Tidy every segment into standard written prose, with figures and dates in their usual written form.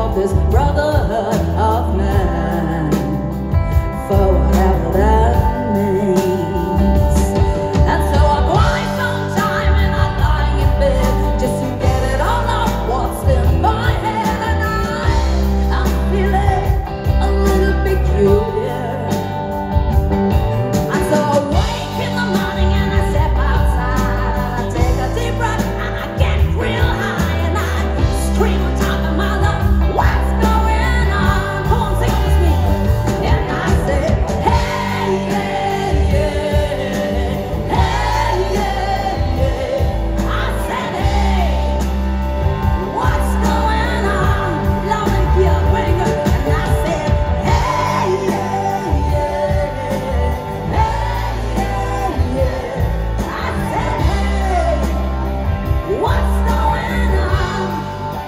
of this brotherhood of man, for whatever that means. And so I grind sometime and I'm lying in bed just to get it all off what's in my head, and I'm feeling a little peculiar. And so I wake in the morning and I step outside and I take a deep breath and I get real high and I scream on top of my lungs, what's going on? Come on, sing with me. And I say, hey, yeah, yeah, hey, yeah, yeah. I said, hey, what's going on? Loud and clear, finger. And I said, hey, yeah, yeah, hey, yeah, yeah. I said, hey, what's going on?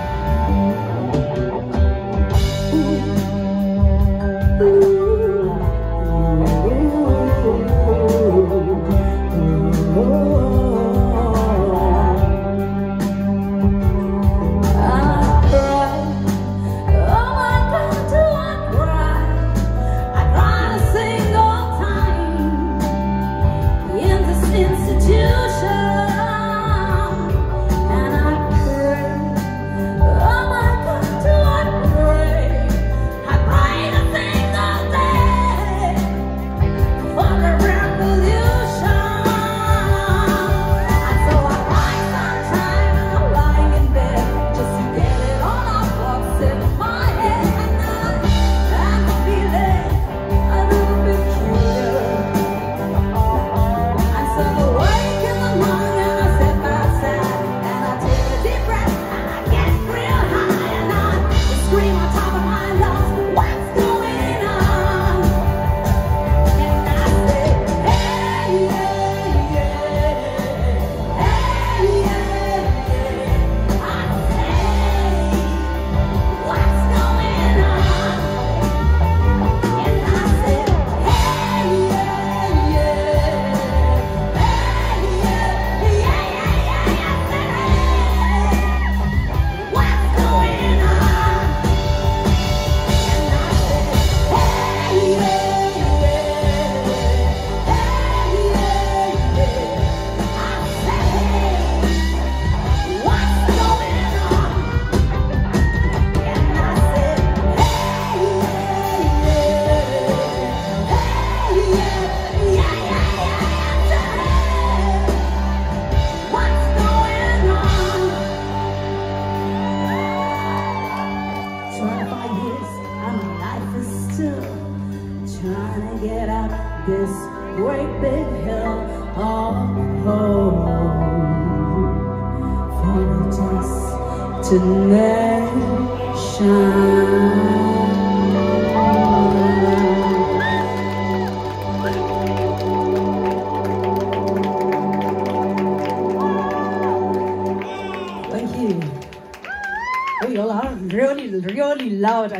Trying to get up this great big hill of hope for a destination. Thank you. Oh, you all are really, really loud.